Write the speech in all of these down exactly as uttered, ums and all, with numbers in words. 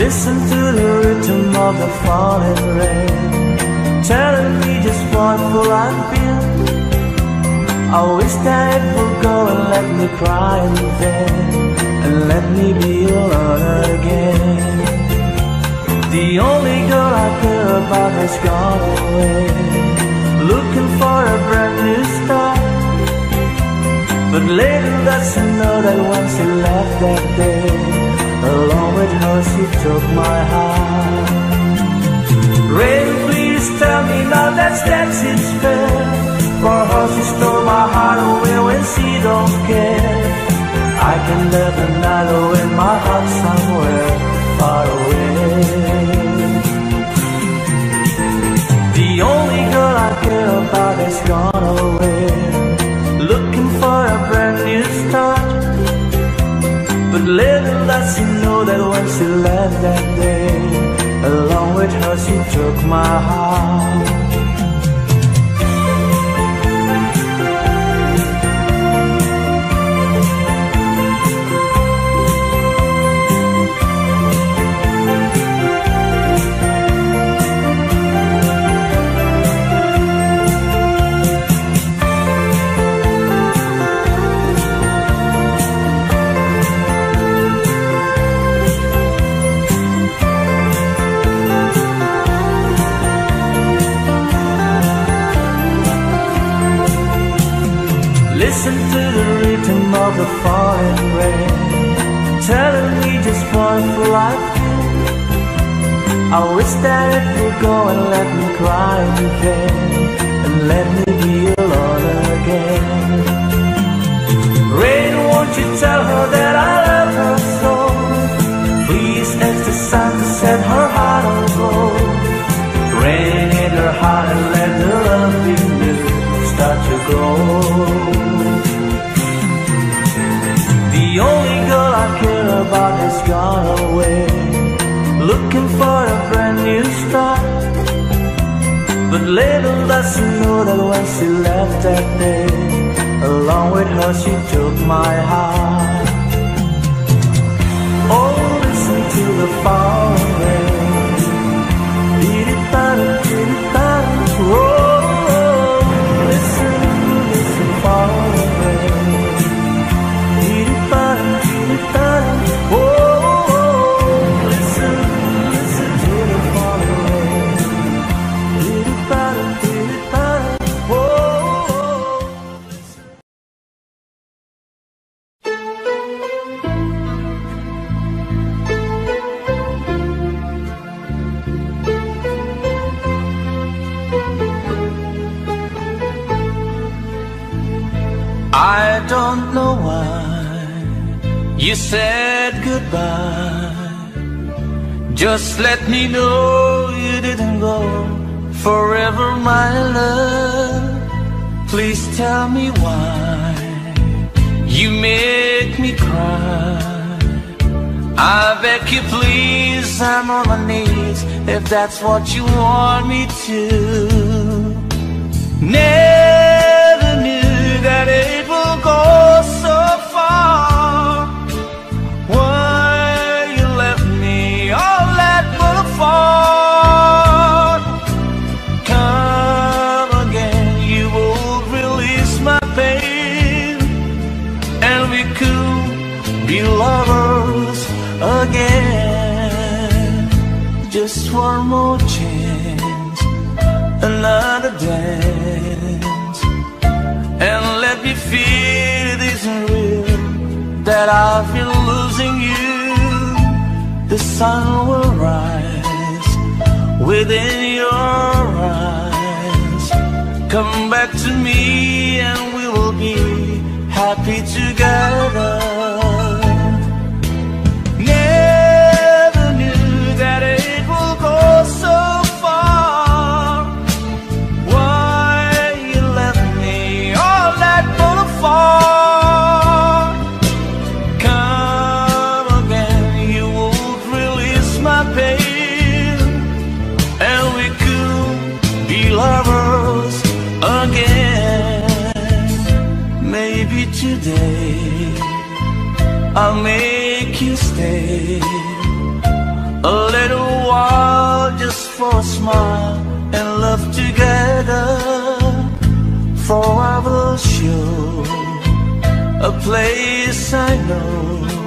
Listen to the rhythm of the falling rain, telling me just what will I feel. I wish that it would go and let me cry in vain, and let me be alone again. The only girl I care about has gone away, looking for a brand new start. But little does she know that when she left that day, along with her she took my heart. Rain, please tell me now that that seems fair. For her she stole my heart away when she don't care. I can live another in my heart somewhere far away. The only girl I care about has gone away, looking for a brand new start. But little does she know that when she left that day, along with her she took my heart. Listen to the rhythm of the falling rain, telling me just what will I feel. I wish that it would go and let me cry in vain, and let me be alone again. Rain, won't you tell her that I love her so? Please ask the sun to set her heart aglow. Rain in her heart and let the love in you start to grow. The only girl I care about has gone away, looking for a brand new start. But little does she know that when she left that day, along with her she took my heart. Oh, listen to the falling rain, dee-dee-da-da, dee-dee-da-da. Oh, listen, listen, falling rain. Oh, listen, listen to the falling rain. Oh, listen. I don't know why you said goodbye. Just let me know you didn't go forever, my love. Please tell me why you make me cry. I beg you please, I'm on my knees if that's what you want me to. Never knew that it will go so far. Come again, you will release my pain, and we could be lovers again. Just one more chance, another dance, and let me feel it isn't real, that I've been losing you. The sun will rise within your eyes. Come back to me and we will be happy together. Never knew that it will go so far. Why you left me all that far? Come again, you won't release my pain, and we could be lovers again. Maybe today I'll make you stay a a smile and love together. For I will show a place I know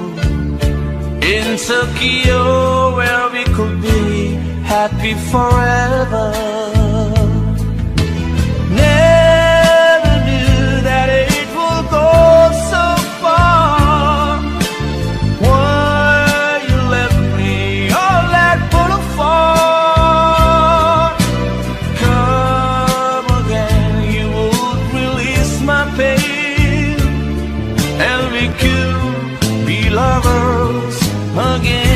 in Tokyo where we could be happy forever. Never knew that it would go so far. Why you left me all that boulevard? Come again, you would release my pain, and we could be lovers again.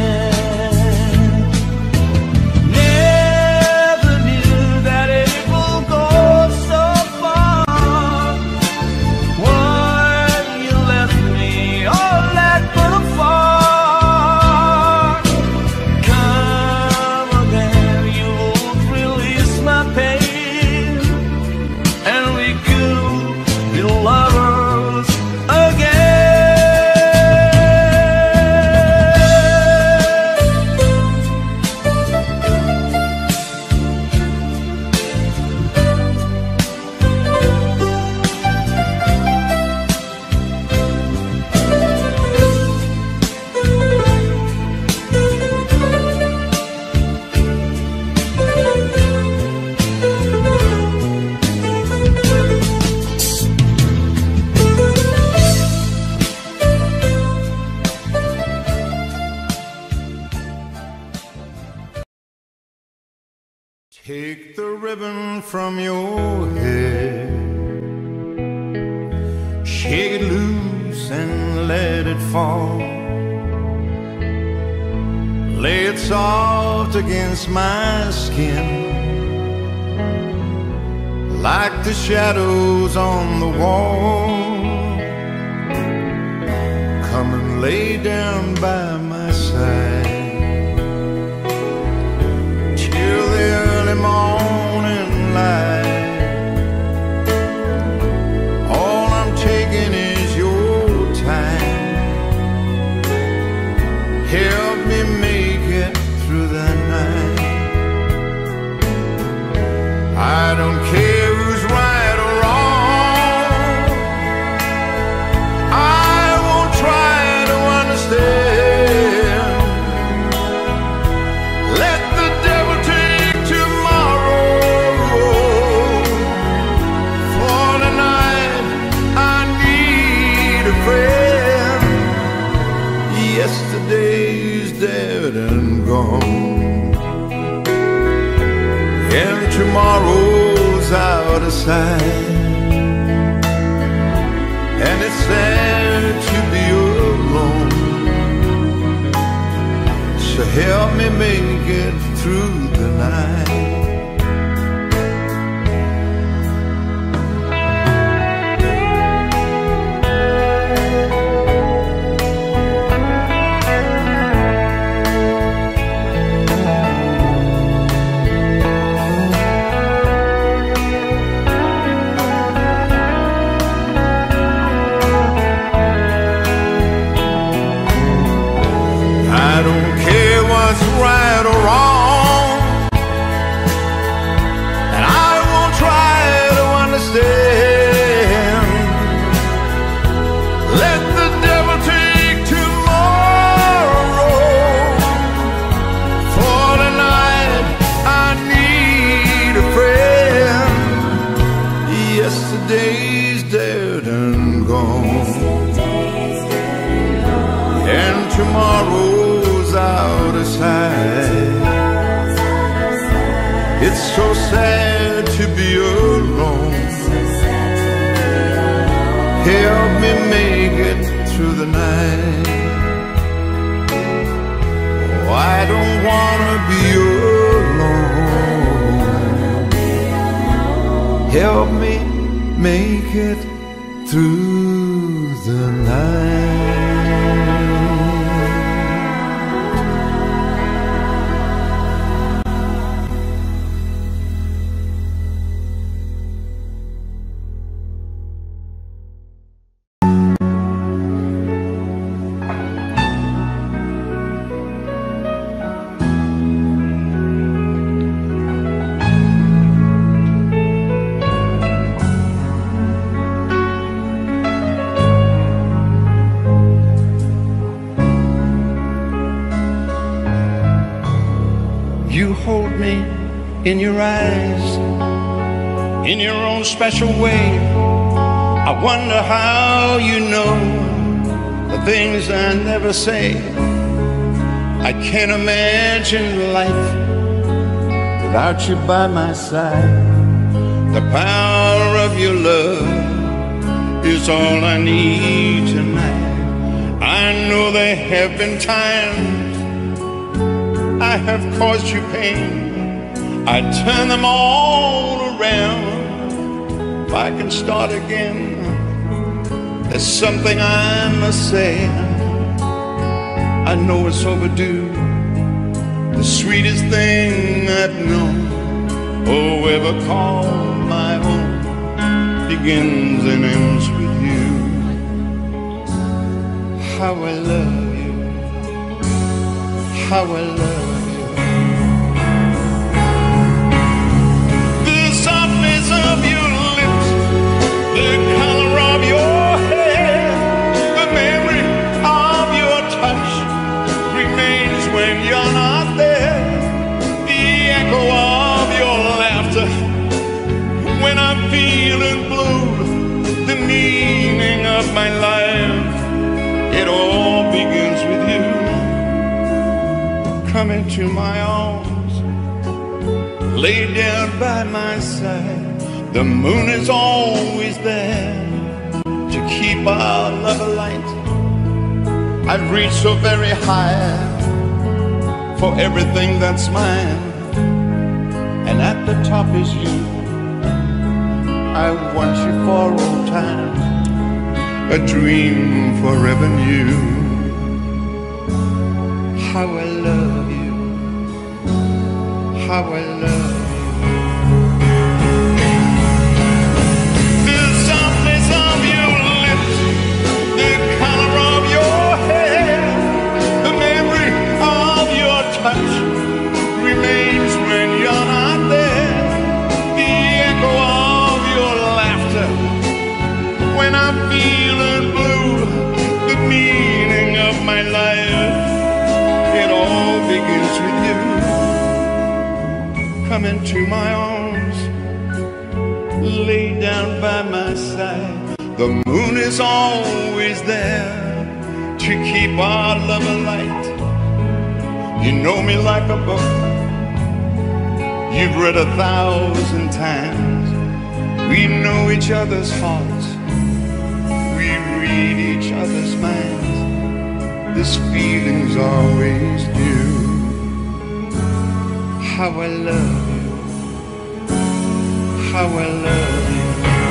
Take the ribbon from your head, shake it loose and let it fall. Lay it soft against my skin, like the shadows on the wall. Come and lay down by my side till the early morning light. All I'm taking is your time. Help me make it through the night. I don't care who's right or wrong, I won't try to understand. Let the devil take tomorrow. For tonight I need a friend. Yesterday's dead and gone, and tomorrow's out of sight. And it's sad to be alone, so help me make it through the night. I don't care what's right or wrong, and I won't try to understand. Let the devil take tomorrow. For tonight I need a friend. Yesterday's dead and gone, and tomorrow's out of sight. It's so sad to be alone. Help me make it through the night. Oh, I don't wanna be alone. Help me make it through the night. in your eyes, in your own special way. I wonder how you know the things I never say. I can't imagine life without you by my side. The power of your love is all I need tonight. I know there have been times I have caused you pain. I turn them all around. If I can start again, there's something I must say. I know it's overdue. The sweetest thing I've known, oh, ever called my own, begins and ends with you. How I love you, how I love you. The softness of your lips, the color of your hair, the memory of your touch remains when you're not there. The echo of your laughter when I'm feeling blue, the meaning of my life, it all begins with you. Come into my arms, lay down by my side. The moon is always there to keep our love alight. I've reached so very high for everything that's mine, and at the top is you. I want you for all time, a dream forever new. How I love you, how I love you. The softness of your lips, the color of your hair, the memory of your touch remains when you're not there. The echo of your laughter when I'm feeling blue, the meaning of my life, it all begins with you. Come into my arms, lay down by my side. The moon is always there to keep our love alight. You know me like a book you've read a thousand times. We know each other's hearts, we read each other's minds. This feeling's always new. How I love you, how I love you.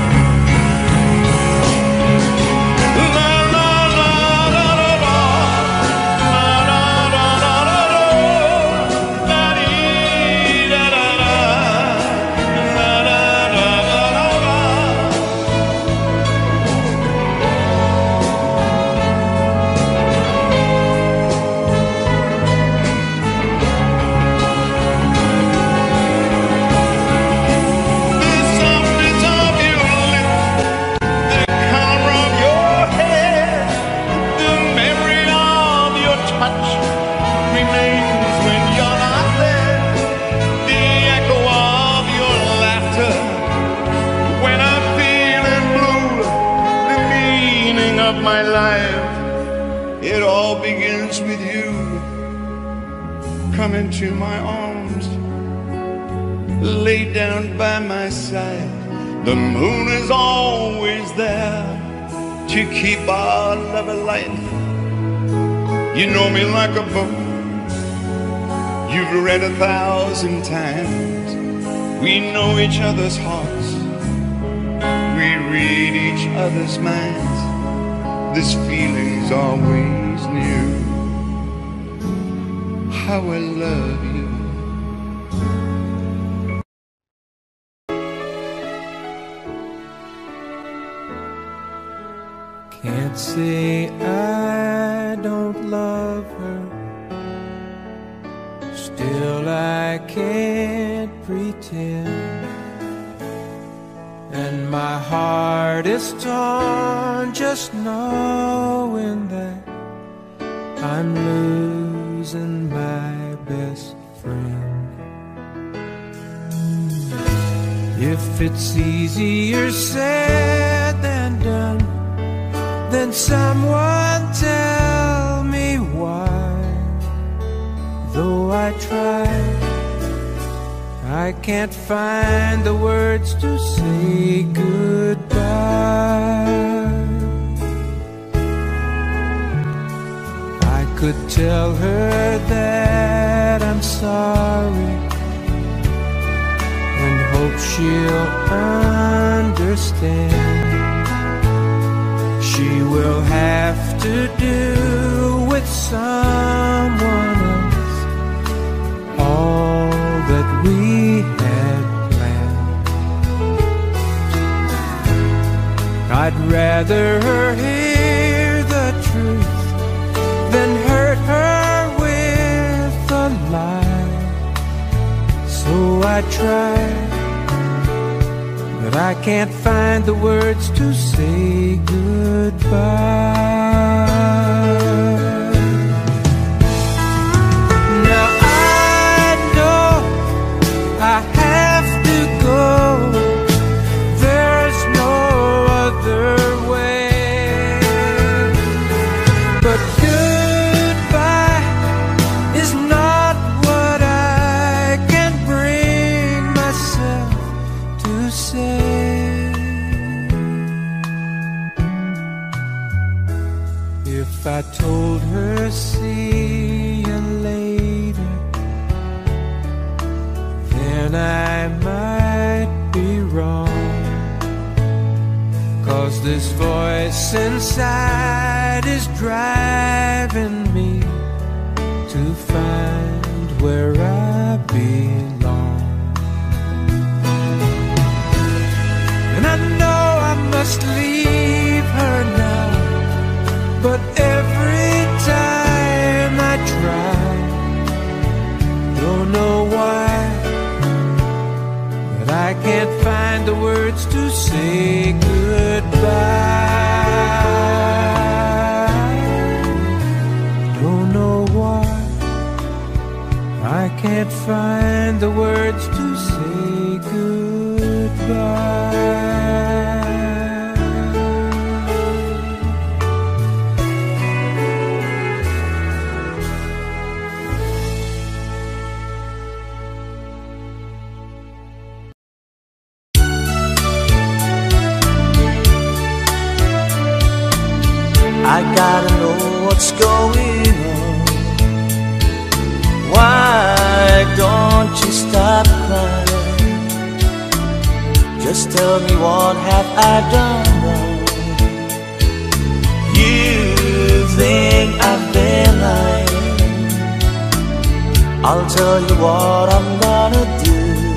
My life, it all begins with you. Come into my arms, lay down by my side. The moon is always there to keep our love alight. You know me like a book you've read a thousand times. We know each other's hearts, we read each other's minds. This feeling's always new. How I love you. Can't say I don't love her, still I can't pretend. And my heart is torn just knowing that I'm losing my best friend. it's easier said than done, then someone tell me why. Though I try, I can't find the words to say goodbye. I could tell her that I'm sorry and hope she'll understand. She will have to do with someone else all that we had planned. I'd rather her hear the truth than hurt her with a lie. So I try, but I can't find the words to say goodbye. Now I know I have to go. There's no other way. But goodbye is not what I can bring myself to say. If I told her see you later, then I might be wrong. 'Cause this voice inside is driving me to find where I belong. And I know I must leave her now, but every time I try, don't know why, but I can't find the words to say goodbye. Don't know why, I can't find the words to say goodbye. I gotta know what's going on. Why don't you stop crying? Just tell me, what have I done wrong? You think I've been lying? I'll tell you what I'm gonna do.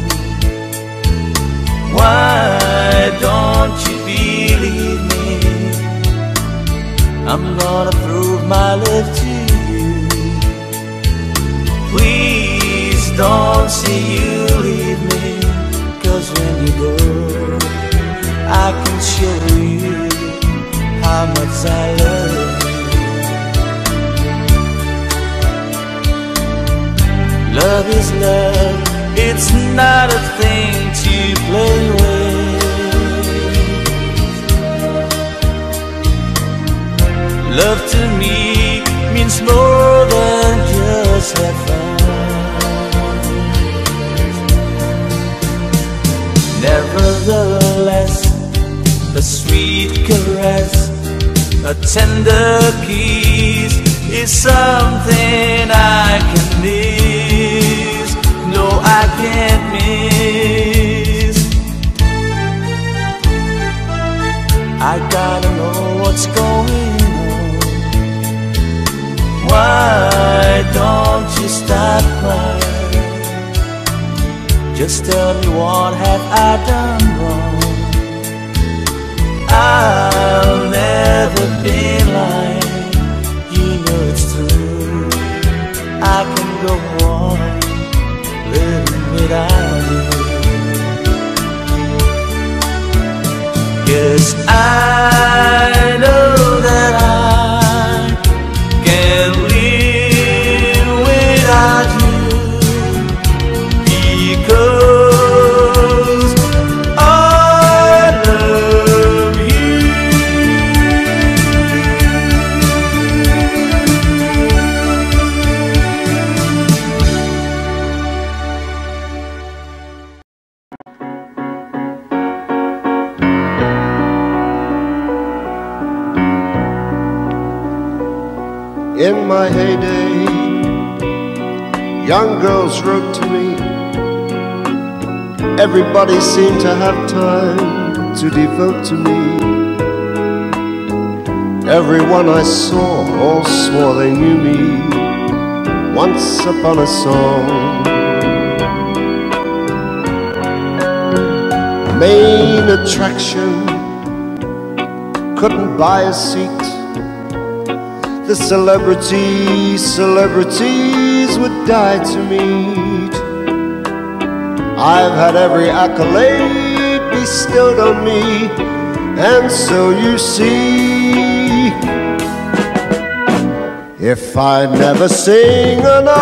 Why don't you believe me? I'm gonna prove my love to you. Please don't say you leave me, 'cause when you go, I can show you how much I love you. Love is love, it's not a thing to play with. Love to me means more than just have fun. Nevertheless, a sweet caress, a tender kiss is something I can miss. No, I can't miss. I gotta know what's going on. Why don't you stop crying? Just tell me, what have I done wrong? I'll never be lying. You know it's true. I can go on living without you. 'Cause I know that I can't live without you, because all In my heyday, young girls wrote to me. Everybody seemed to have time to devote to me. Everyone I saw all swore they knew me. Once upon a song, main attraction, couldn't buy a seat. The celebrities, celebrities would die to meet. I've had every accolade bestowed on me, and so you see, if I never sing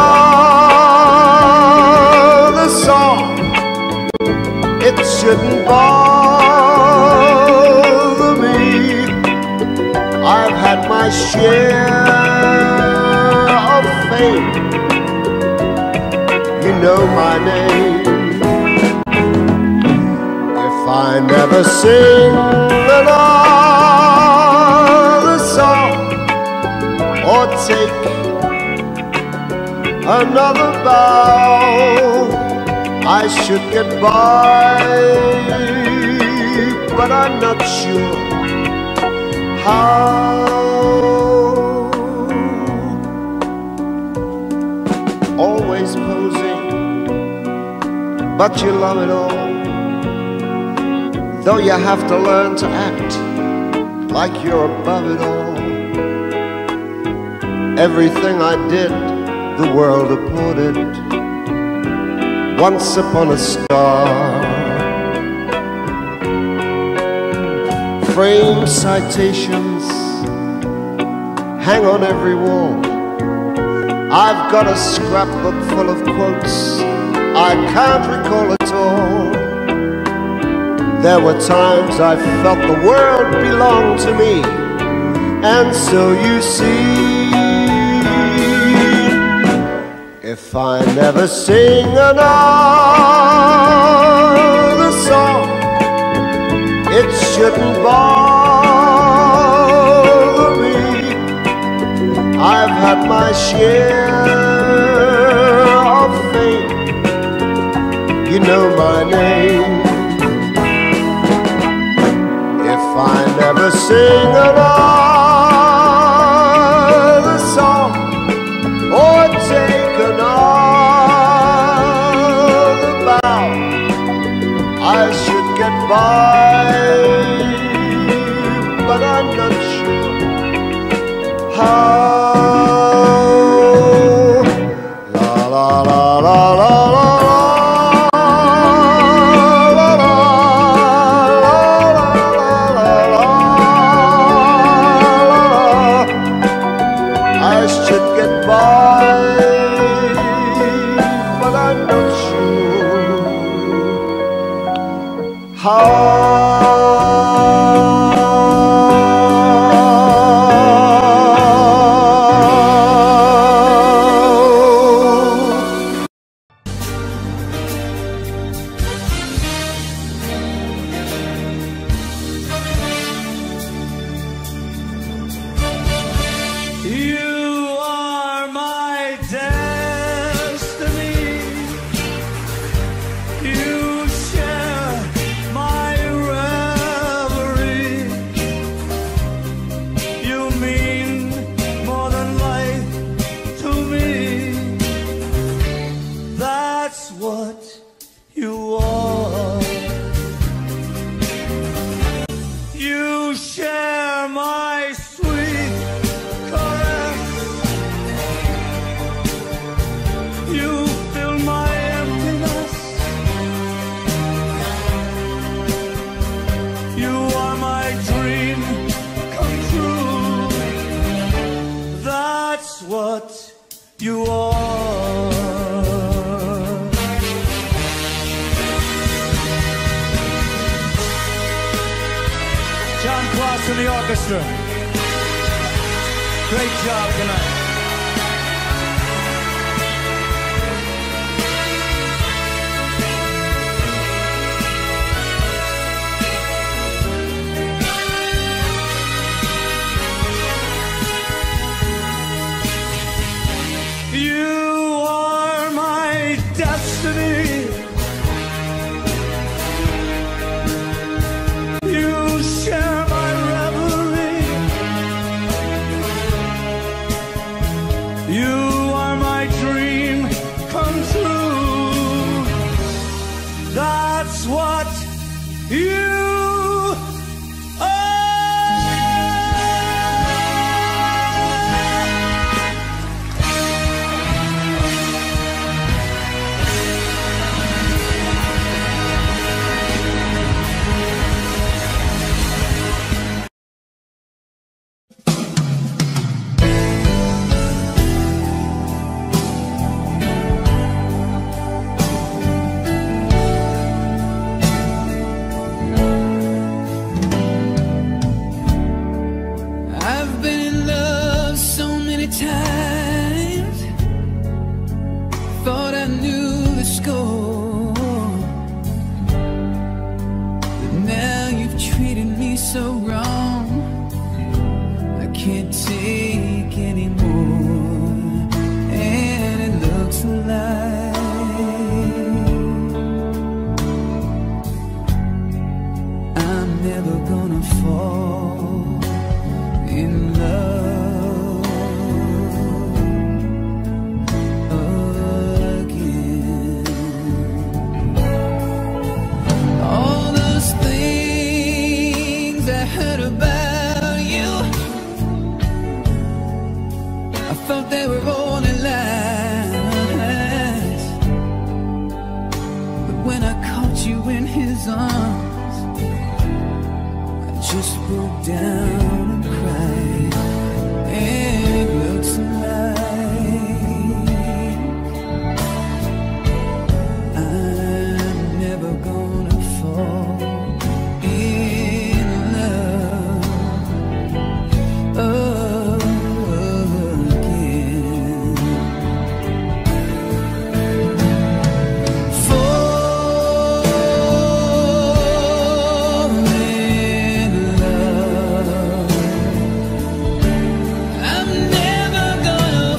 another song, it shouldn't bother me. I've had my share of fame. You know my name. If I never sing another song or take another bow, I should get by, but I'm not sure how. Always posing, but you love it all. Though you have to learn to act like you're above it all. Everything I did, the world applauded. Once upon a star, frame citations hang on every wall. I've got a scrapbook full of quotes I can't recall at all. There were times I felt the world belonged to me, and so you see, if I never sing another song, it shouldn't bother me. I've had my share of fame. You know my name. If I never sing another song or take another bow, I should get by, but I'm not sure how. La la la la la la. To the orchestra. Great job tonight. times thought I knew the score, but now you've treated me so wrong, I can't take anymore. And it looks like I'm never gonna fall in love again. All those things I heard about you, I thought they were only lies, but when I caught you in his arms, I just broke down and cried. And it looks like I'm never gonna fall in love again. Fall in love. I'm never gonna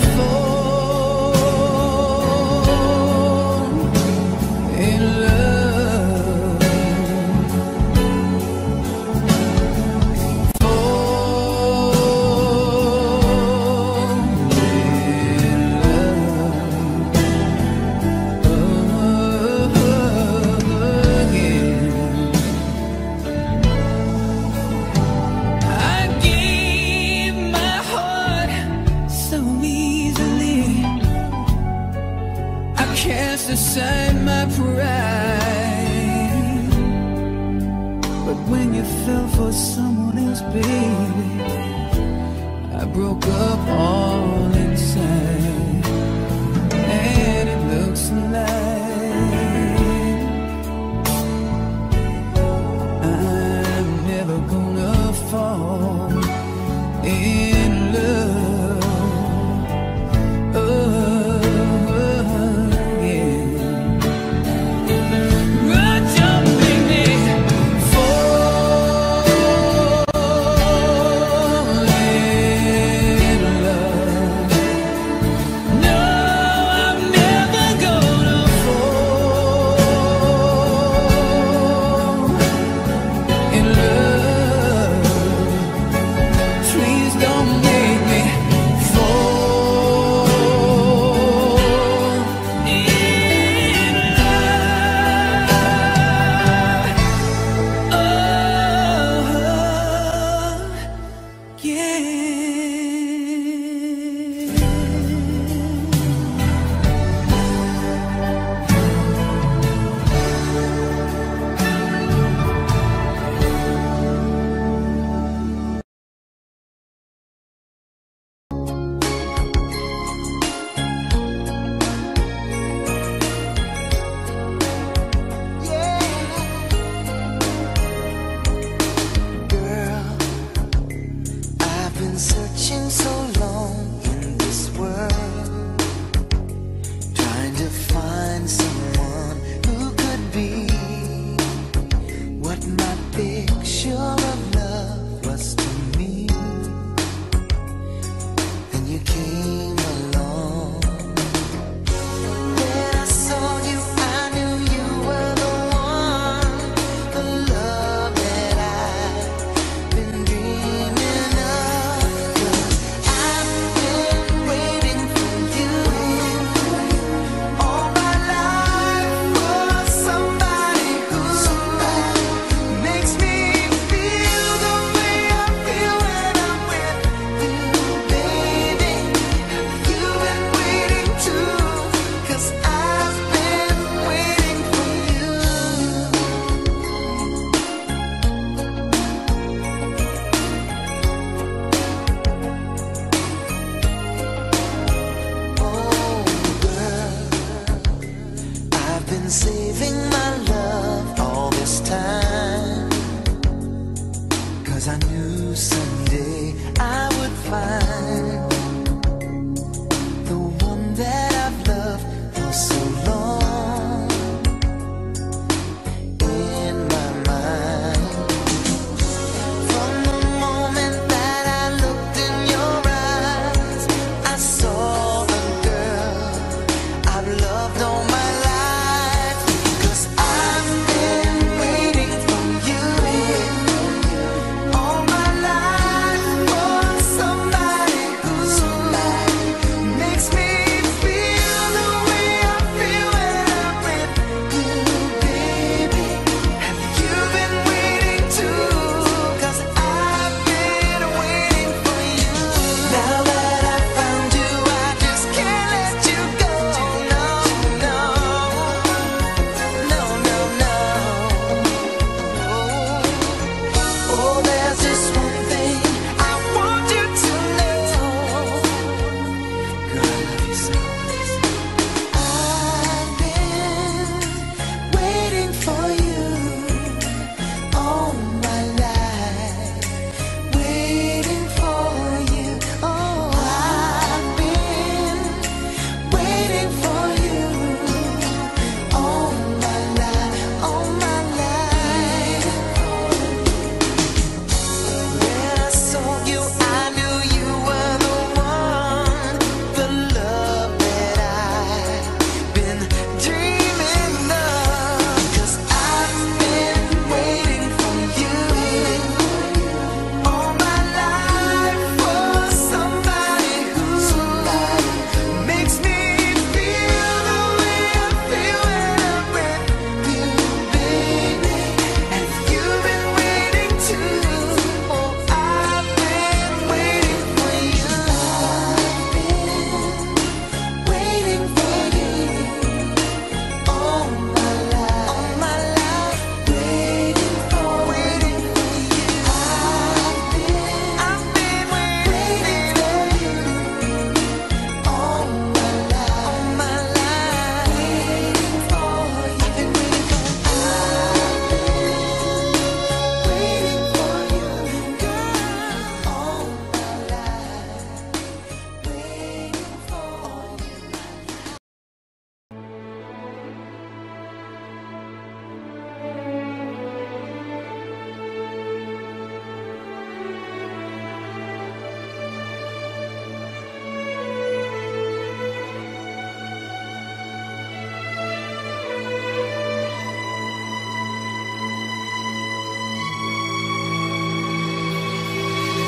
fall in love. I gave my heart so easily, I cast aside my pride, but when you fell for someone else, baby, I broke up all inside. And it looks like I'm never gonna fall in love again. Run, jump, baby, fall in love. No, I'm never gonna fall in love. Please don't make me fall in love again. Girl, I've been searching so long in this world, trying to find someone who could be what my picture of love was to me. Then you came along. When I saw you, I knew you were the one, the love that I've been dreaming of. 'Cause I've been waiting for you all my life, for somebody who makes me feel the way I feel when I'm with you, baby. You've been waiting too, 'cause I've been waiting for you. Oh, girl, I've been saving my love all this time, 'cause I knew someday I would find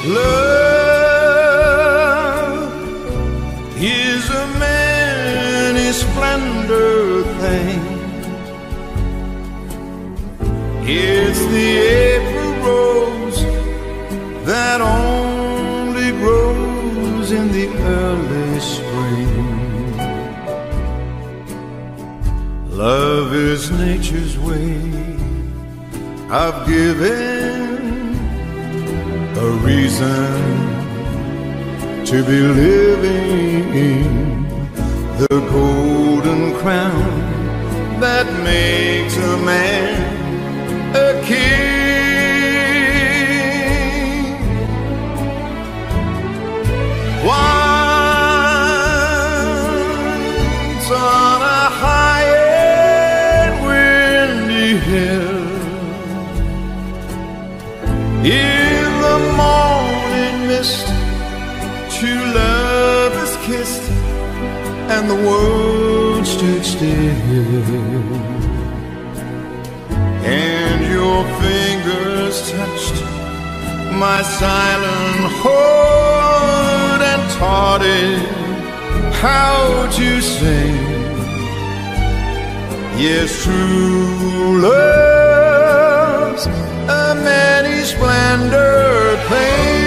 Love is a many splendor thing. It's the April rose that only grows in the early spring. Love is nature's way of giving a reason to be living, the golden crown that makes a man a king. Once on a high and windy hill, in the morning mist, two lovers kissed, and the world stood still. And your fingers touched my silent heart and taught it how to sing. Yes, true love's a many splendor thing.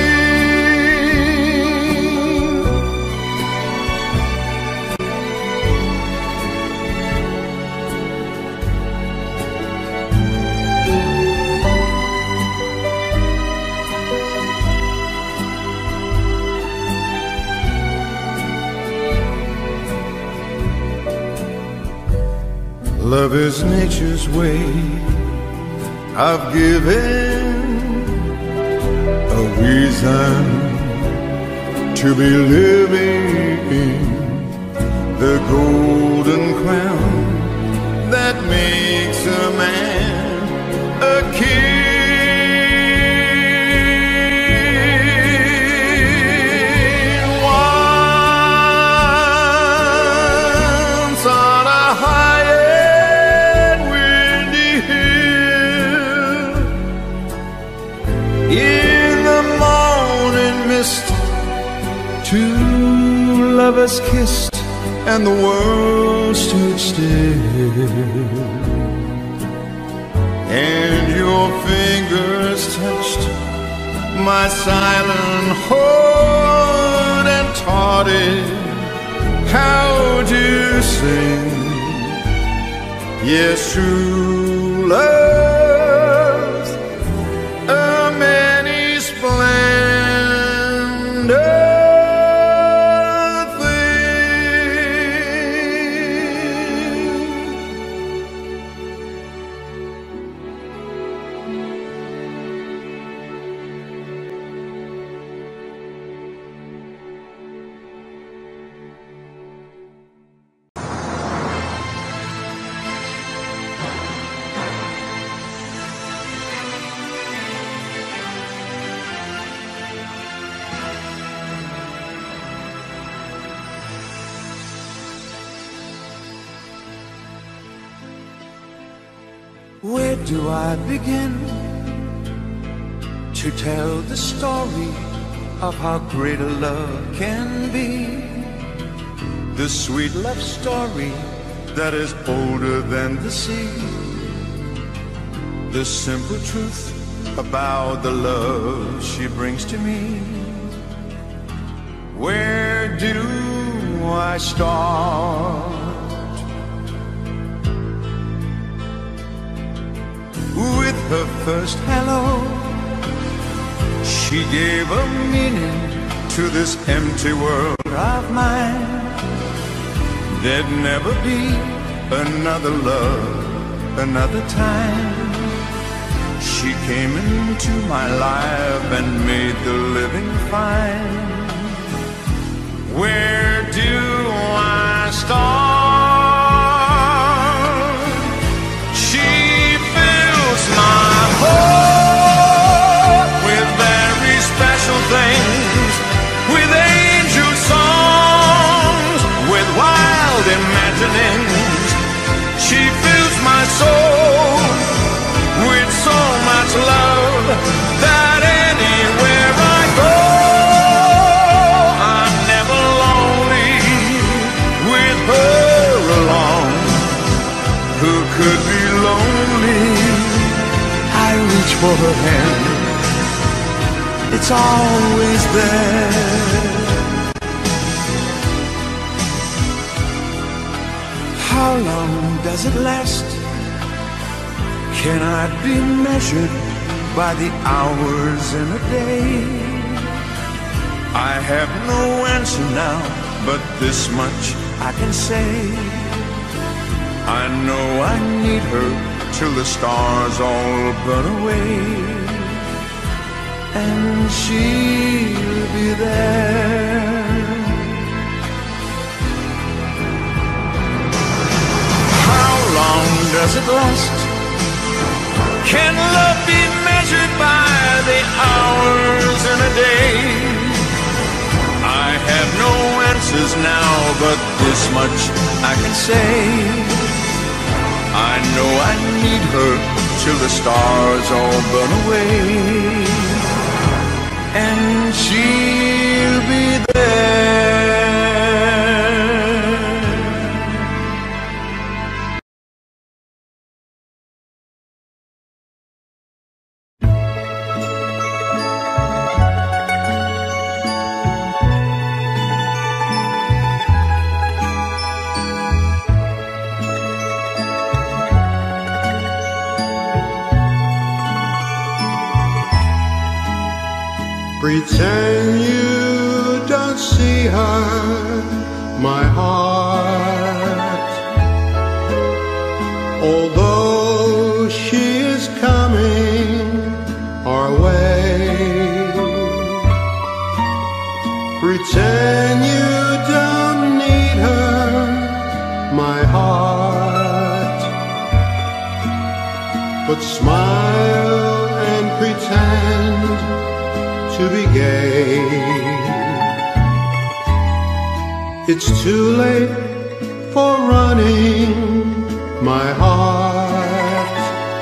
Love is nature's way of giving a reason to be living, the golden crown that makes a man a king. Once on a high in the morning mist, two lovers kissed, and the world stood still. And your fingers touched my silent heart and taught it how to sing. Yes, true love's a many splendor Where do I begin to tell the story of how great a love can be? The sweet love story that is older than the sea. The simple truth about the love she brings to me. Where do I start? With her first hello, she gave a meaning to this empty world of mine. There'd never be another love, another time. She came into my life and made the living fine. Where do I start? She fills my heart with very special things, with angel songs, with wild imaginings. She fills my soul with so much love that anywhere I go, it's always there. How long does it last? Cannot be measured by the hours in a day. I have no answer now, but this much I can say. I know I need her till the stars all burn away, and she'll be there. How long does it last? Can love be measured by the hours in a day? I have no answers now, but this much I can say. I know I need her till the stars all burn away, and she'll be there. Pretend you don't see her, my heart. Although she is coming our way, pretend you don't need her, my heart. But smile and pretend to be gay. It's too late for running, my heart.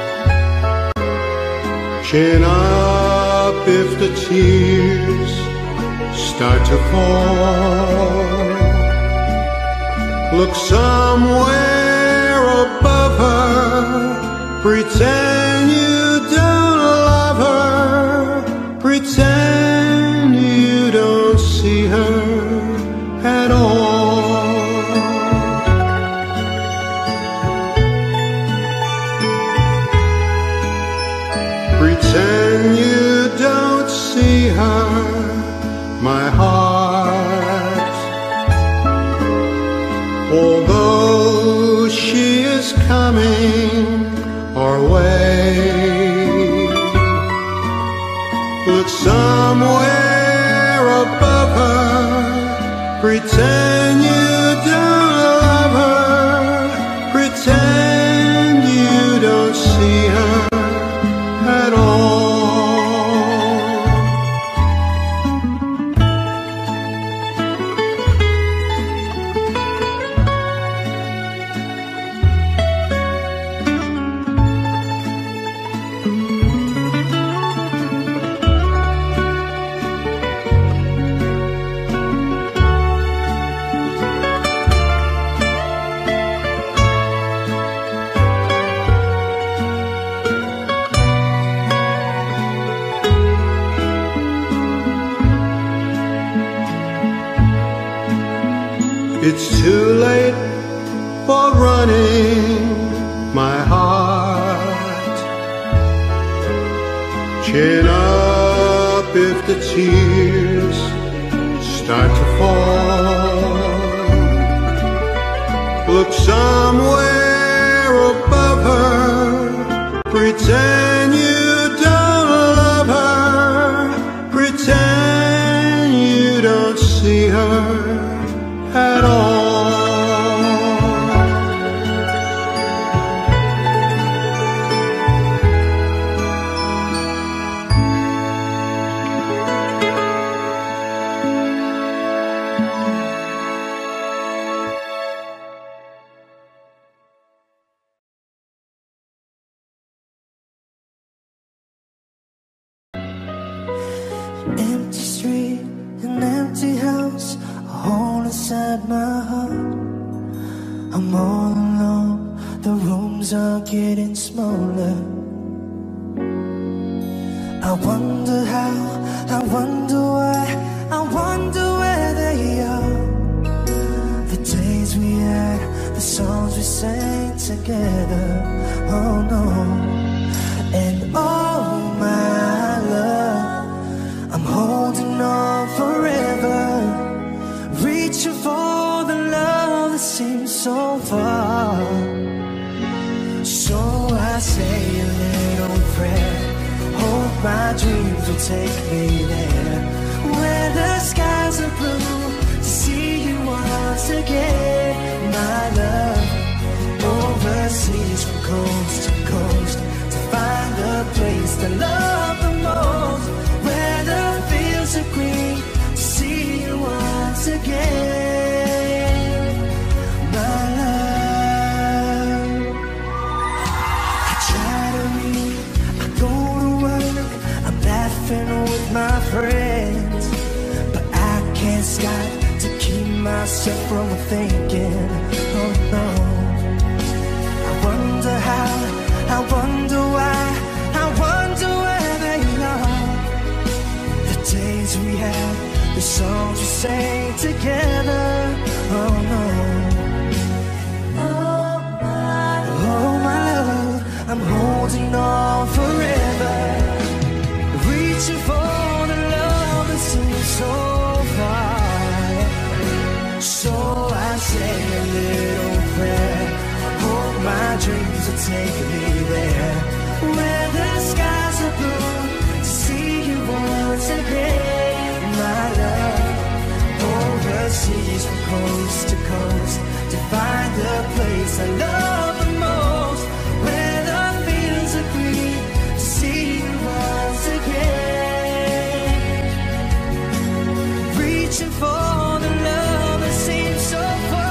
Chin up if the tears start to fall. Look somewhere above her, pretend you don't love her, pretend you don't see her at all. Pretend you don't see her, my heart. Although she is coming our way, look somewhere above her, pretend you don't love her, pretend you don't see her at all. It's too late for running, my heart. Chin up if the tears start to fall. Look somewhere above her, pretend you don't love her, pretend you don't see her at all. Empty street, an empty house, a hole inside my heart. I'm all alone, the rooms are getting smaller. I wonder how I wonder why, I wonder where they are. The days we had, the songs we sang together. Oh no. And oh my love, I'm holding on forever, reaching for the love that seems so far. So I say a little prayer, hope my dreams will take me there, where the skies are blue, to see you once again. My love, overseas from coast to coast, to find the place I love the most, where the fields are green, to see you once again. My love, I try to read, I go to work, I'm laughing with my friends, but I can't stop to keep myself from thinking. Oh no. I wonder how, I wonder why, I wonder where they are. The days we had, the songs we sang together. Oh no. Oh my, oh my love, I'm holding on forever, reaching for the love that seems so far. So I say a little prayer, hope my dreams will take me there, where the skies are blue, to see you once again. My love, overseas from coast to coast, to find the place I love the most, where the fields are green, to see you once again, reaching for the love that seems so far.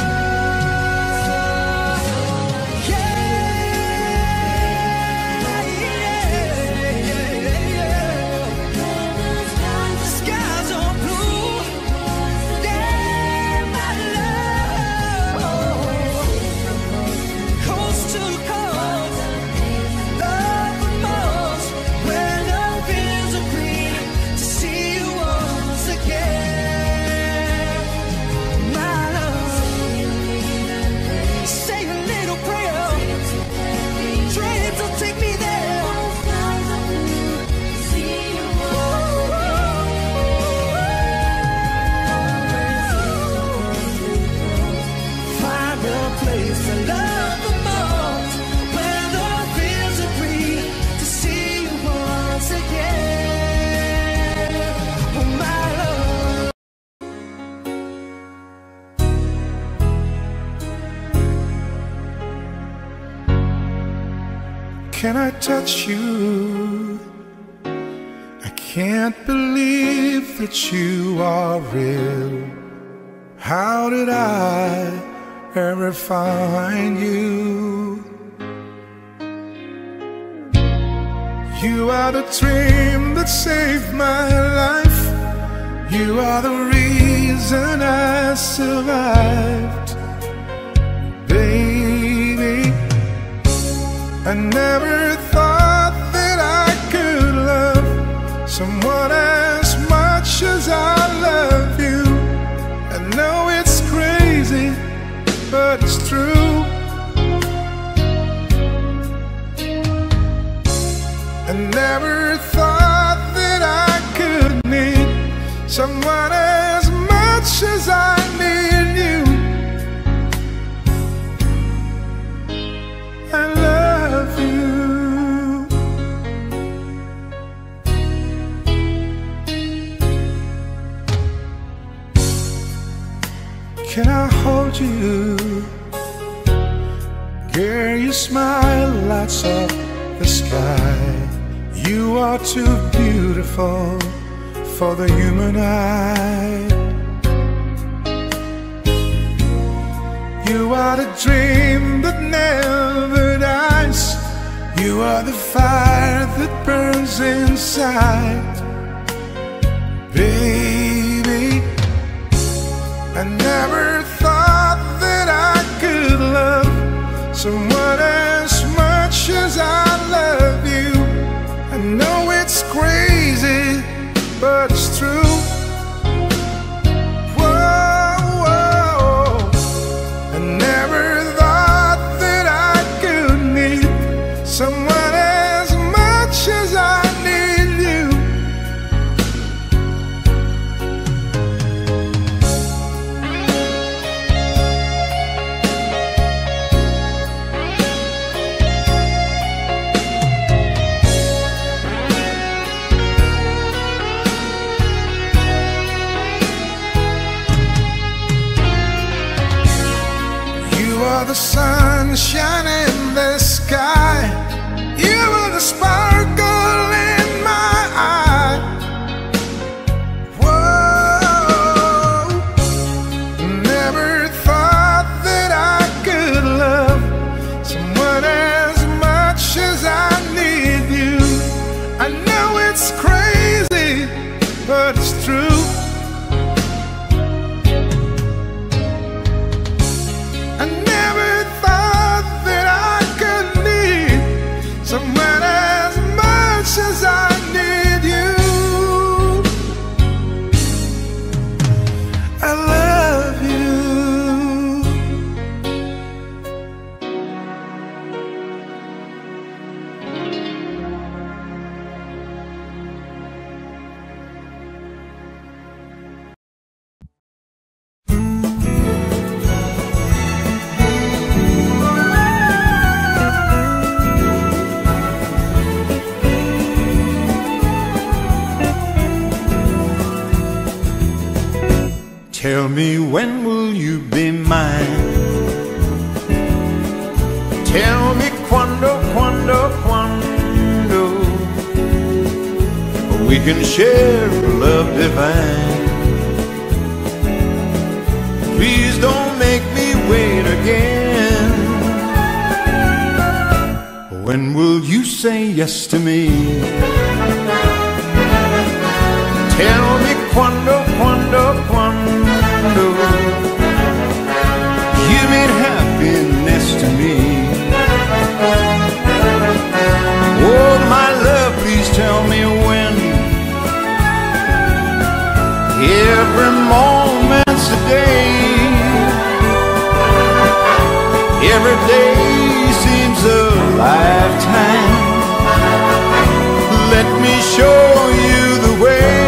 Can I touch you? I can't believe that you are real. How did I ever find you? You are the dream that saved my life. You are the reason I survived. Baby, I never thought that I could love someone as much as I love you. I know it's crazy, but it's true. I never thought that I could need someone as much as I need you. I love you. Can I hold you? Girl, your smile lights up the sky. You are too beautiful for the human eye. You are the dream that never dies. You are the fire that burns inside. Baby, I never thought that I could love someone as much as I love you. I know it's crazy, but it's true. Whoa, whoa. I never thought that I could need someone as much as I need you. The sunshine in the sky, you were the sparkle in my eye. Whoa, never thought that I could love someone as much as I need you. I know it's crazy, but it's true. Someone as much as I need you. I love you. Tell me, when will you be mine? Tell me quando, quando, quando we can share love divine. Please don't make me wait again. When will you say yes to me? Tell me quando, quando, quando you mean happiness to me. Oh, my love, please tell me when. Every moment's a day. Every day seems a lifetime. Let me show you the way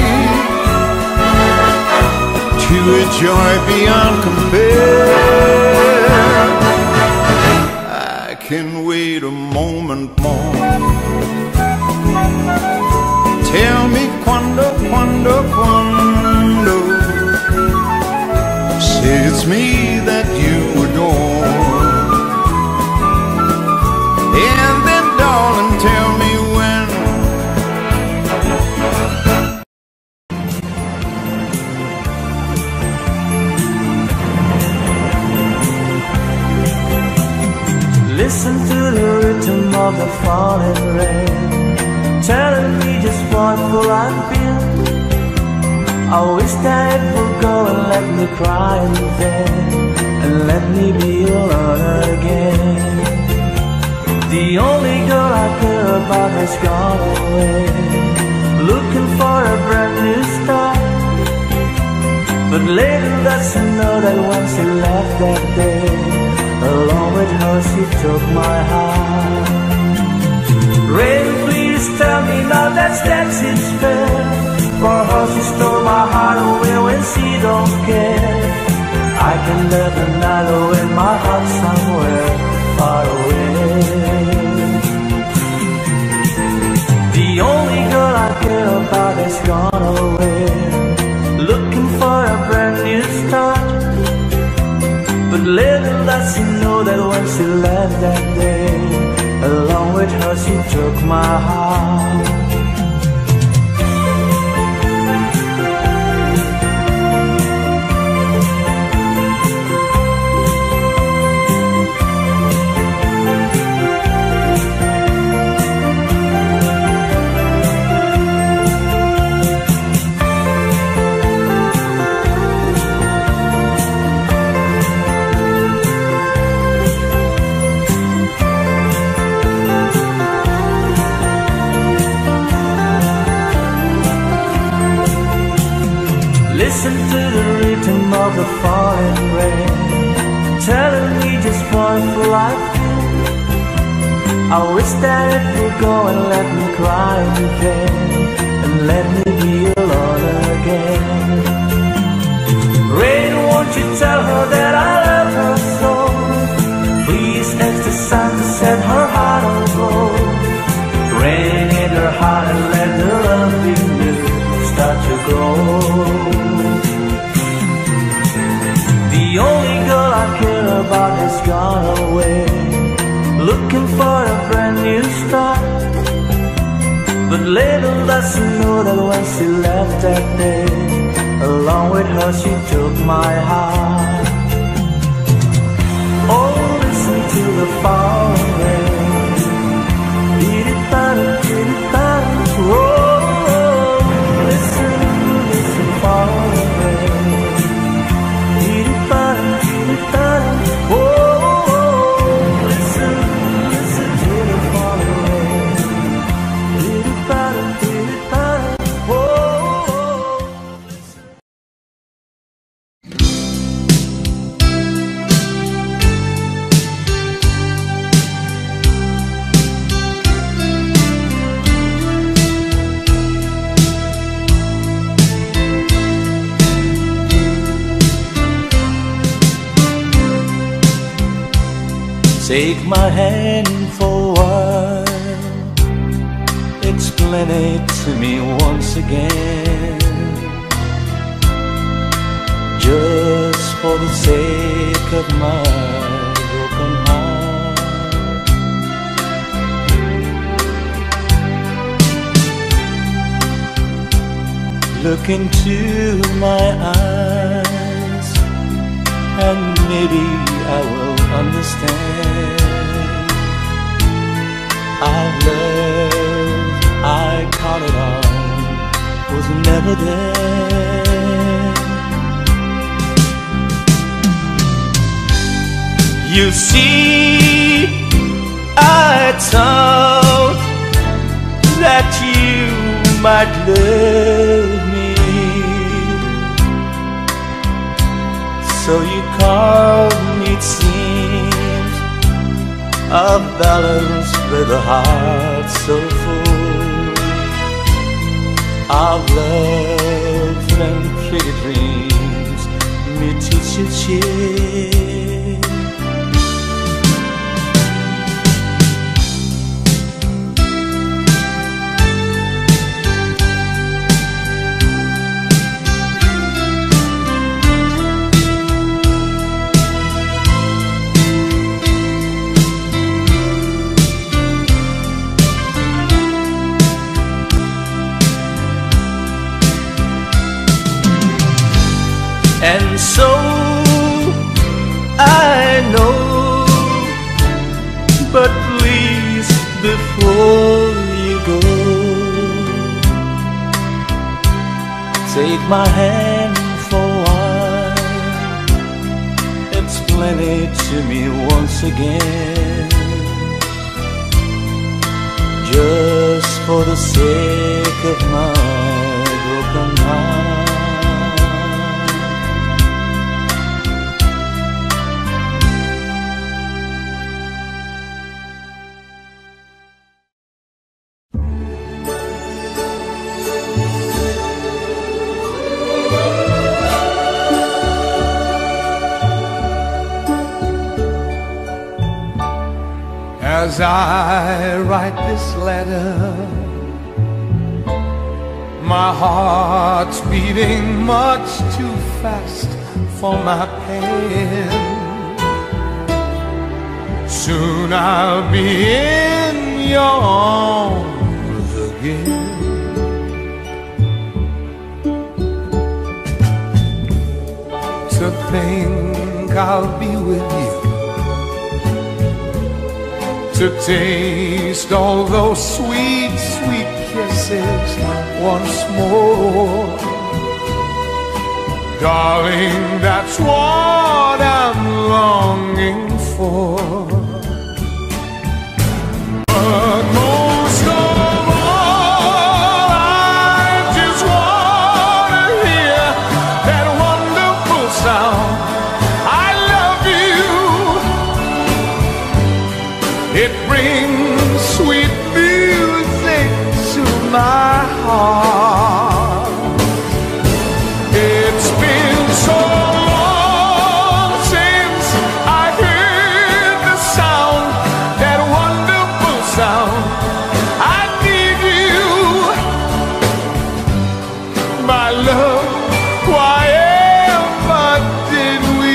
to a joy beyond compare. I can wait a moment more. Tell me quando, quando, quando say it's me that you adore. And then darling, tell me when. Listen to the rhythm of the falling rain, telling me just what will I feel. I wish that it would go and let me cry in vain, and let me be alone again. The only girl I care about has gone away, looking for a brand new start. But later that's to know that when she left that day, along with her she took my heart. Rain, please tell me now that that's it's fair. For her she stole my heart away when she don't care. I can live another in my heart somewhere far away. The only girl I care about has gone away, looking for a brand new start. But little does she know that when she left that day, along with her she took my heart. Listen to the rhythm of the falling rain, telling me just wonderful I feel. I wish that it would go and let me cry again, and let me be alone again. Rain, won't you tell her that I love her so? Please ask the sun to set her heart on glow. Rain in her heart and let the love in you start to grow. The only girl I care about has gone away, looking for a brand new start. But little does she know that when she left that day, along with her she took my heart. Oh, listen to the falling rain. Dee-dee-da-da, dee-dee-da-da. Oh, listen, listen, falling rain. Dee-dee-da-da, dee-dee-da-da. Oh, listen, listen to the falling rain. Dee-dee-da-da, dee-dee-da-da. Oh. Take my hand for a while, explain it to me once again, just for the sake of my broken heart. Look into my eyes, and maybe I will understand. Our love I counted on was never there. You see, I thought that you might love me, so you called me, it seems, a balance with a heart so full of love and pretty dreams, me teach you cheer. And so I know, but please, before you go, take my hand for a while, explain it to me once again, just for the sake of my broken heart. As I write this letter, my heart's beating much too fast for my pen. Soon I'll be in your arms again. To think I'll be with you, to taste all those sweet, sweet kisses once more. Darling, that's what I'm longing for. But most of all, I just wanna hear love, why ever did we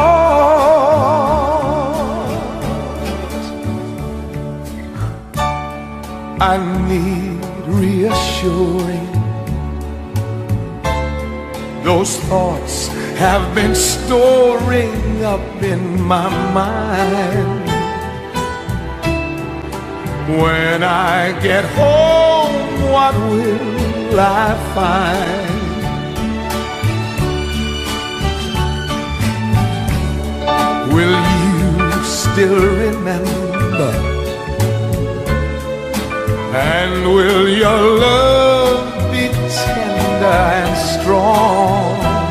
part? I need reassuring. Those thoughts have been storing up in my mind. When I get home, what will I find? Will you still remember? And will your love be tender and strong?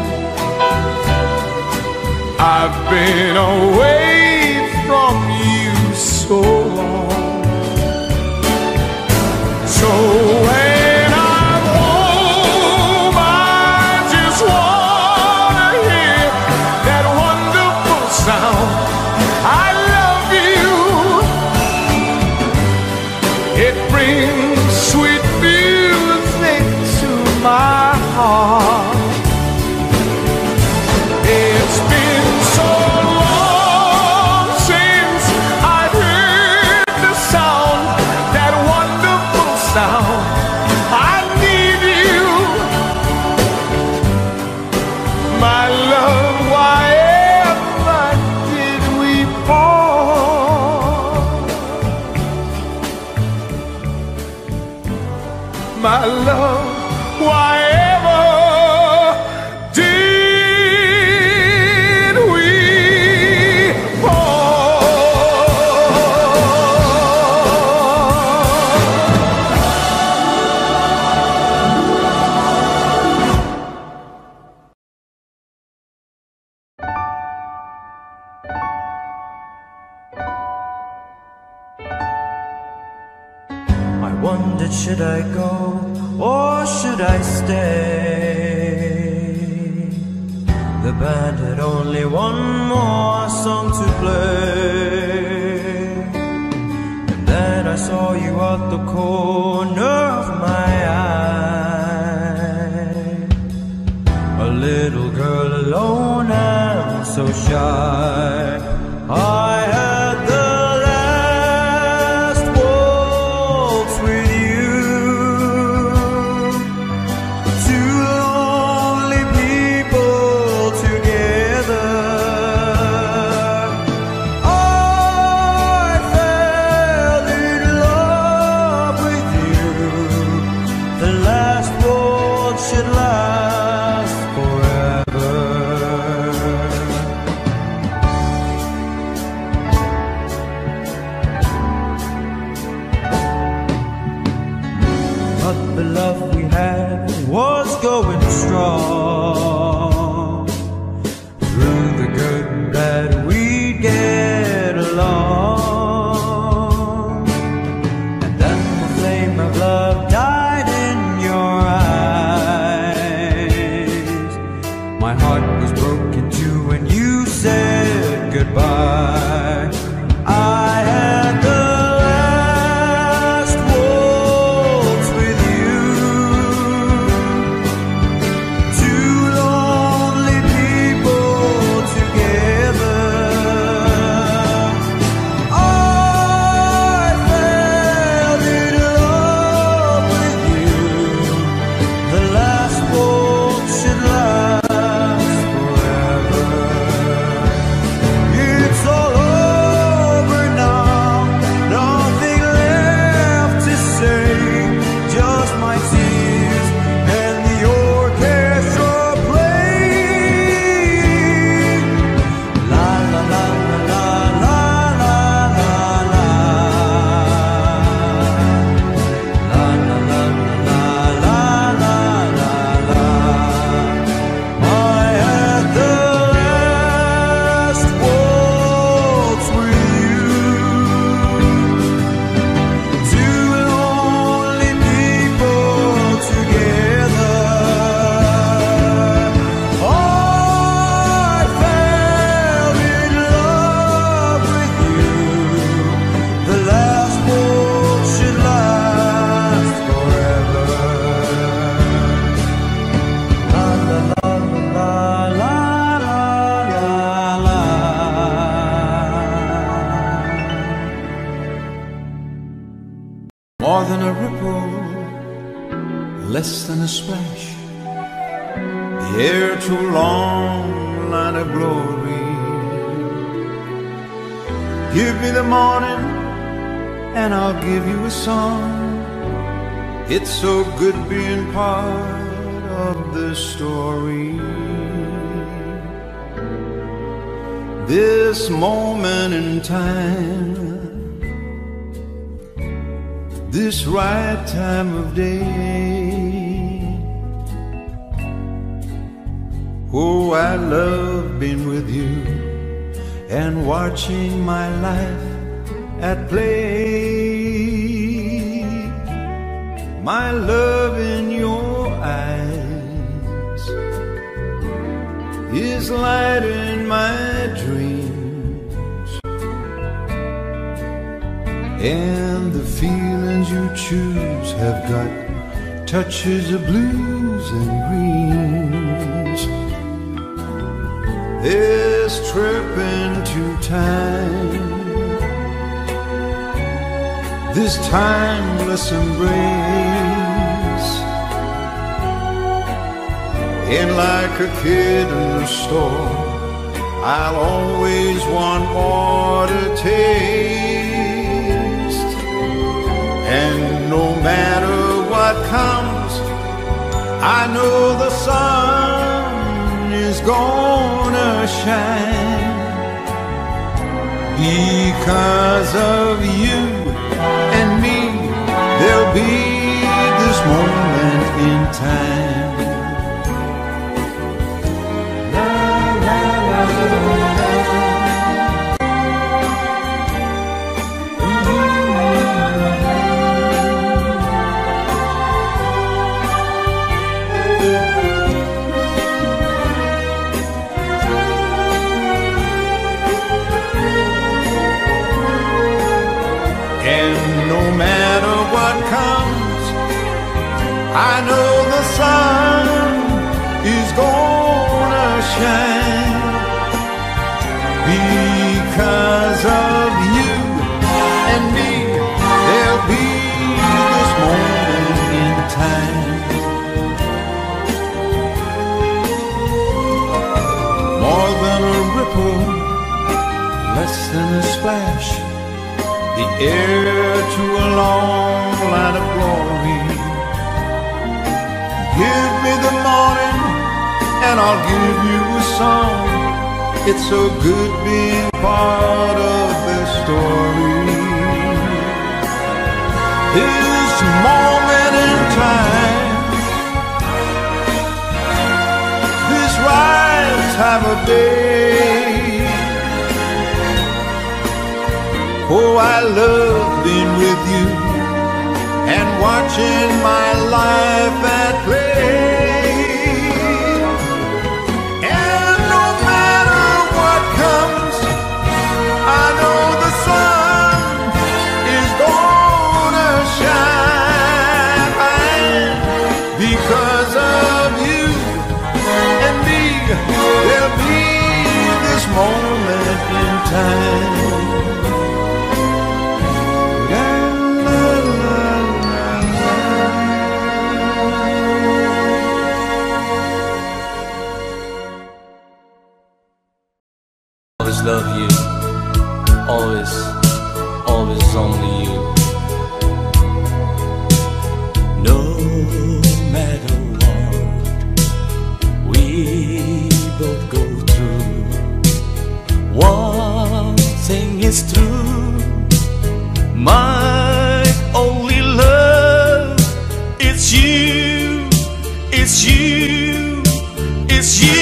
I've been away from you so long. So when I'm home, I just wanna hear that wonderful sound, I love you. It brings sweet music to my heart. It's been so long since I've heard the sound, that wonderful sound. I need you, my love. Why ever did we part? My love, why ever did we I wondered, should I go or should I stay? The band had only one more song to play. And then I saw you at the corner of my eye. A little girl alone and so shy. I had the last waltz with you. Two lonely people together. I fell in love with you. The last waltz should last forever. But the love we had was going strong. Through the good and bad we'd get along. And then the flame of love died in your eyes. My heart was broken too when you said goodbye. I had the last waltz with you. Two splash, the air to a long line of glory. Give me the morning and I'll give you a song. It's so good being part of the story. This moment in time, this right time of day. Oh, I love being with you and watching my life at play. My love in your eyes is light in my dreams, and the feelings you choose have got touches of blues and greens. This trip into time, this timeless embrace, and like a kid in the store, I'll always want more to taste. And no matter what comes, I know the sun is gonna shine. Because of you and me, there'll be this moment in time. La, la, la, la, I know the sun is gonna shine. Because of you and me, there'll be this moment in time. More than a ripple, less than a splash, the air to a long line of glory. Give me the morning and I'll give you a song. It's so good being part of the story. This moment in time, this right time of day. Oh, I love being with you and watching my life at play. And no matter what comes, I know the sun is gonna shine. Because of you and me, there'll be this moment in time. Love you, always, always only you. No matter what we both go through, one thing is true, my only love, it's you, it's you, it's you.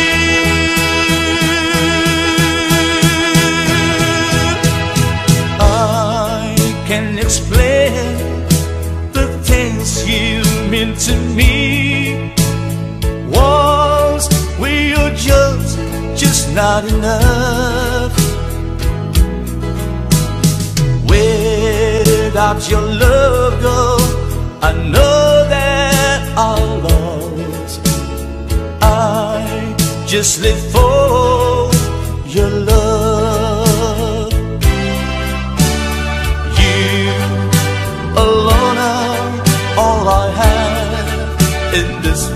Can explain the things you mean to me. Once we are just, just not enough. Without your love, girl, I know that I'm lost. I just live for your love. Alone, I'm all I have in this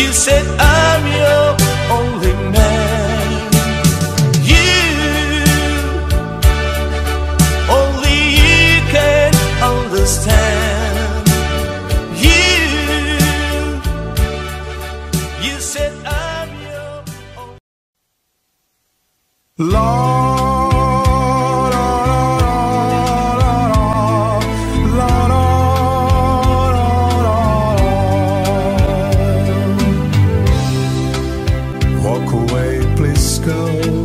You said I'm your only man. You, only you can understand. You, you said I'm your only. Lord, walk away, please go,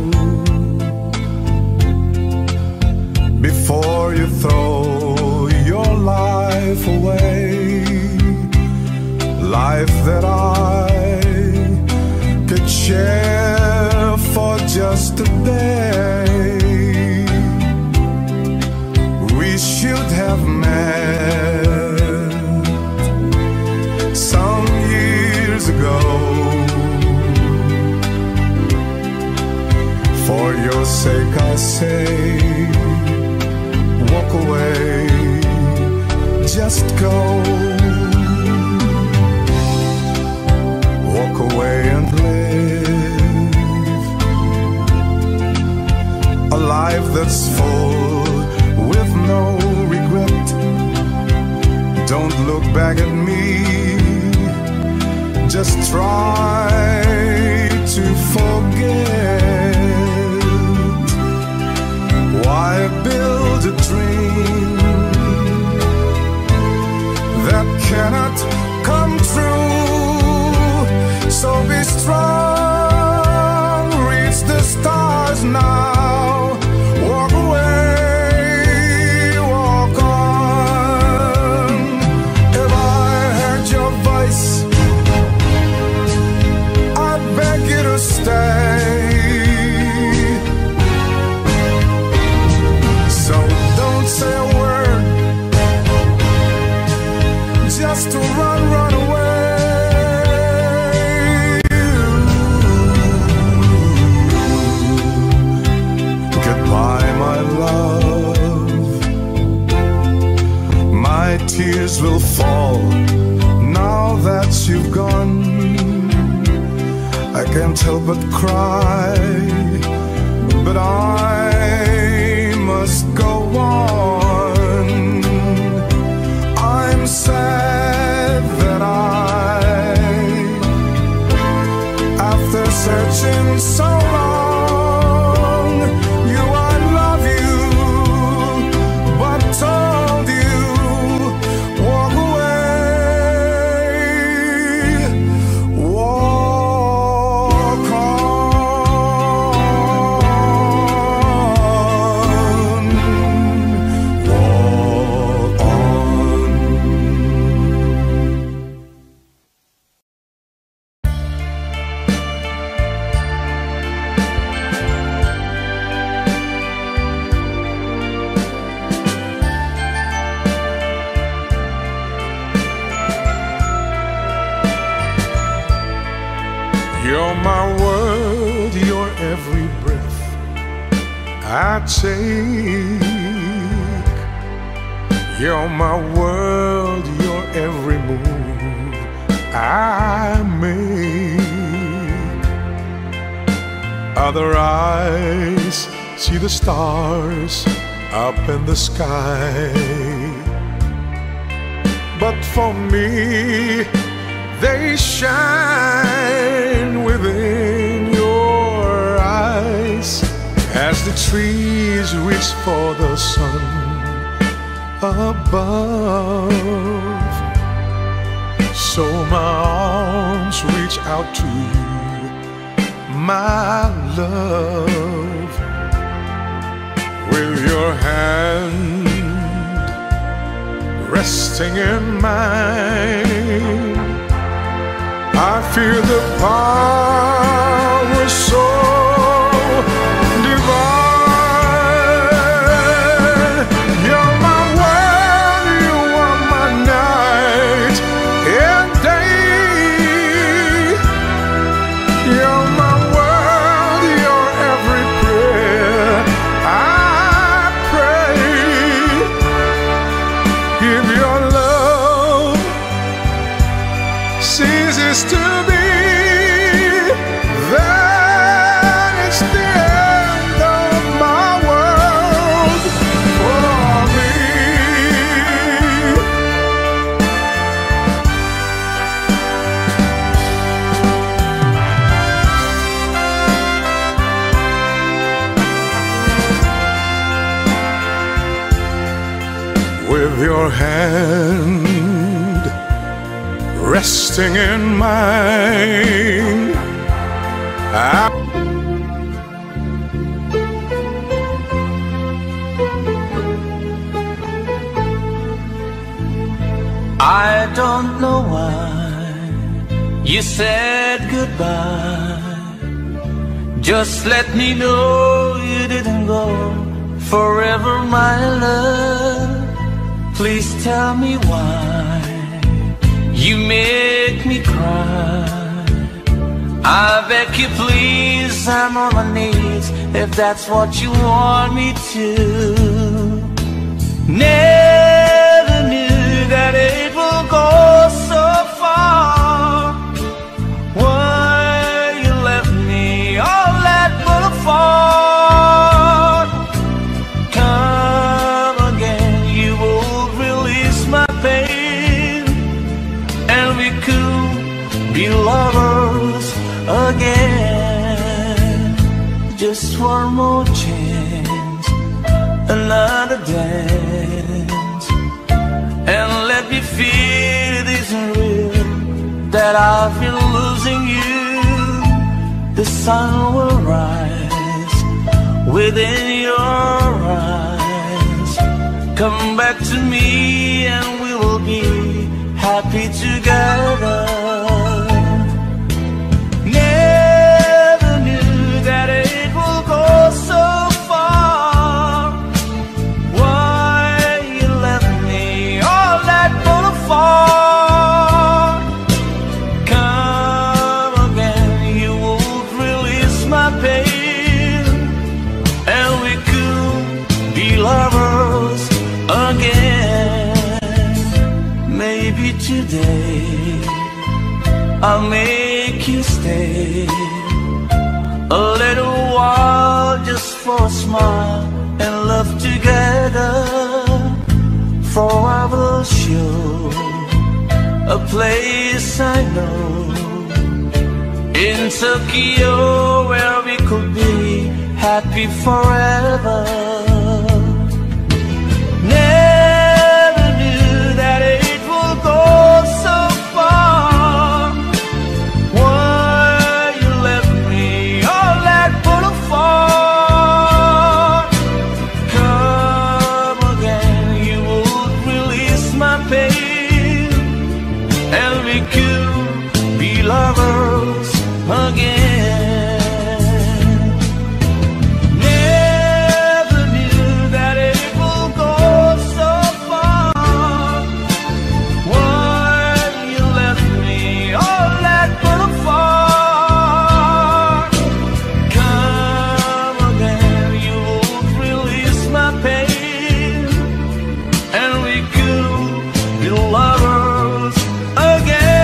before you throw your life away. Life that I could share for just a day. We should have met some years ago. For your sake I say, walk away, just go. Walk away and live a life that's full with no regret. Don't look back at me, just try to forget. Why build a dream that cannot come true? So be strong, reach the stars now. Walk away, walk on. If I heard your voice, I beg you to stay. So don't say a word, just to run, run away. My tears will fall now that you've gone. I can't help but cry, but I must go on. I'm sad that I, after searching so long, you I love you, but told you walk away, walk on, walk on. You're my world, your every breath I take. You're my world, your every move I make. Other eyes see the stars up in the sky, but for me they shine within your eyes, as the trees reach for the sun above. So my arms reach out to you, my love. With your hand resting in mine, I feel the power so divine. You're my world, you are my night and day. You're my world, your every prayer I pray. If your love ceases to be, hand resting in mine. I I don't know why you said goodbye. Just let me know you didn't go forever, my love. Please tell me why you make me cry. I beg you please, I'm on my knees if that's what you want me to. Never knew that it will go so far. Why you left me all that full of fun? Come again, you will release my pain, and we could be lovers again. Just one more chance, another dance, and let me feel it isn't real that I've been losing you. The sun will rise within your eyes. Come back to me and we will be happy together. Never knew that it will go so far. Why you left me all that full of fun? Come again, you won't release my pain, and we could be lovers again. Maybe today I'll make you stay a little while, just for a smile and love together. For I will show a place I know in Tokyo where we could be happy forever. Never knew that it will go so far. Why you left me all that full of fun? Come again, you would release my pain, and we could be lovers again. Never knew that it will go so far. Why you left me all that full of fun? Come again, you won't release my pain, and we could be lovers again.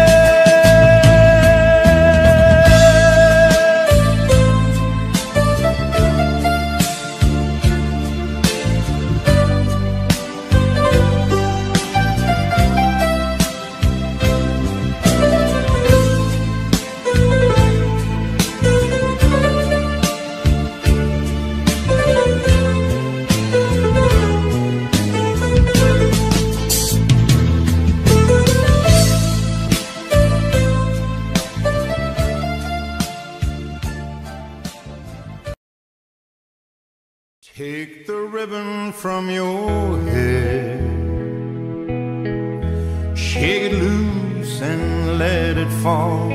Take the ribbon from your head, shake it loose and let it fall.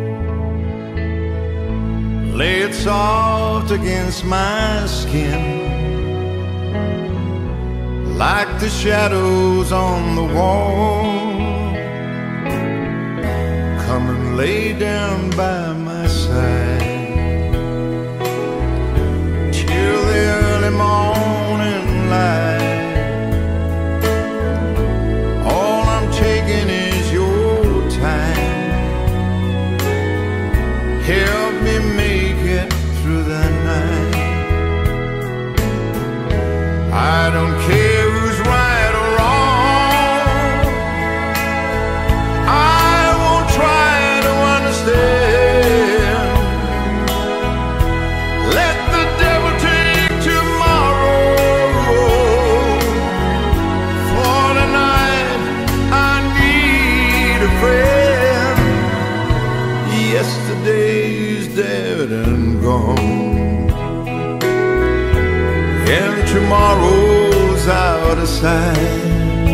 Lay it soft against my skin, like the shadows on the wall. Come and lay down by my side till the early morning light. All I'm taking is your time. Help me make it through the night. I don't care who's right or wrong. I won't try to understand. tomorrow's out of sight,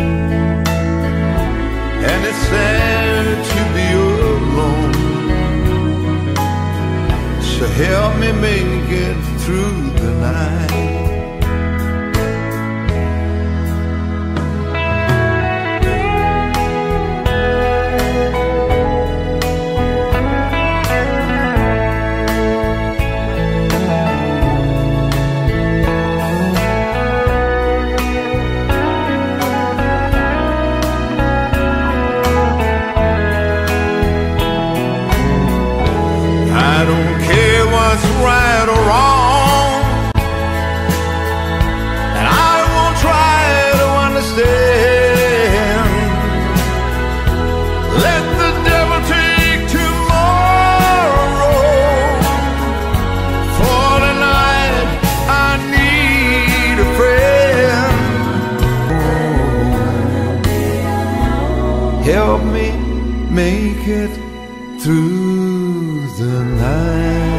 and it's sad to be alone. So help me make it through the night. Right or wrong, and I won't try to understand. Let the devil take tomorrow. For tonight I need a friend. Help me make it through the night.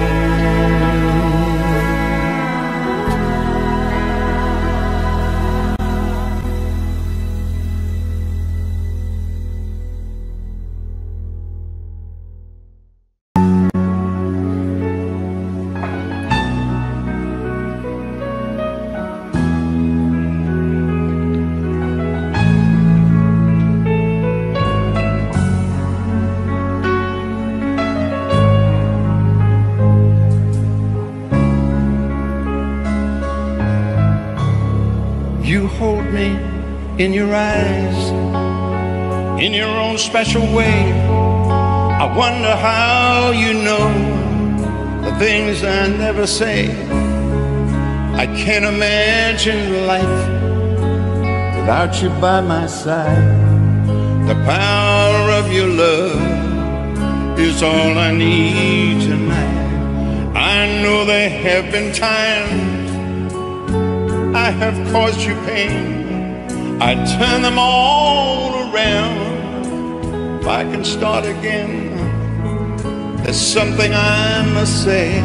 You hold me in your eyes, in your own special way. I wonder how you know the things I never say. I can't imagine life without you by my side. The power of your love is all I need tonight. I know there have been times I have caused you pain. I turn them all around. If I can start again, there's something I must say.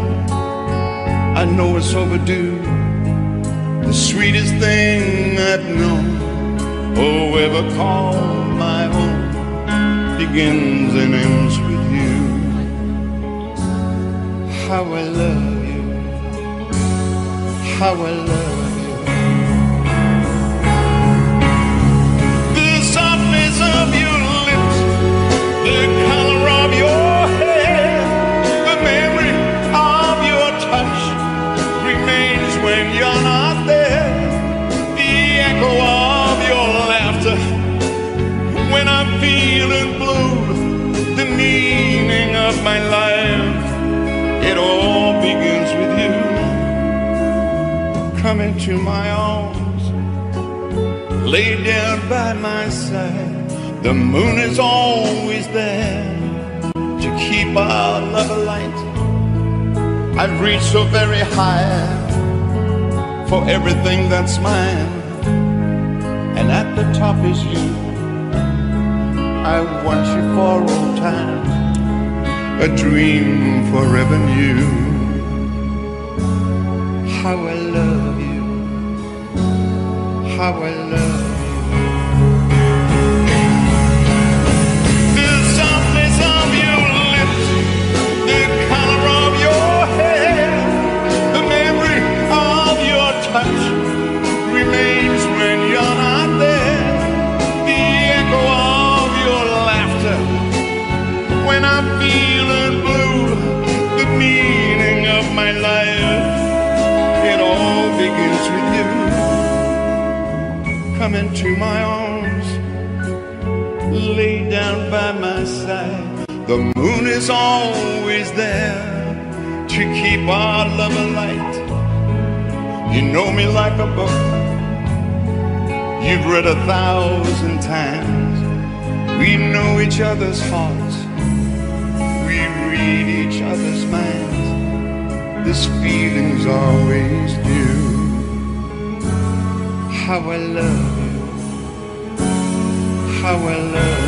I know it's overdue. The sweetest thing I've known, oh, ever called my own, begins and ends with you. How I love you, how I love you. The softness of your lips, the color of your hair, the memory of your touch remains when you're not there. The echo of your laughter when I'm feeling blue, the meaning of my life, it all begins with you. Come into my arms, lay down by my side. The moon is always there to keep our love alight. I've reached so very high for everything that's mine, and at the top is you. I want you for all time, a dream forever new. How I love you, how I love you. The softness of your lips, the color of your hair, the memory of your touch remains when you're not there. The echo of your laughter when I'm feeling blue, the meaning of my life, it all begins with you. Come into my arms, lay down by my side. The moon is always there to keep our love alight. You know me like a book you've read a thousand times. We know each other's hearts, we read each other's minds. This feeling's always new. How I love you, how I love you.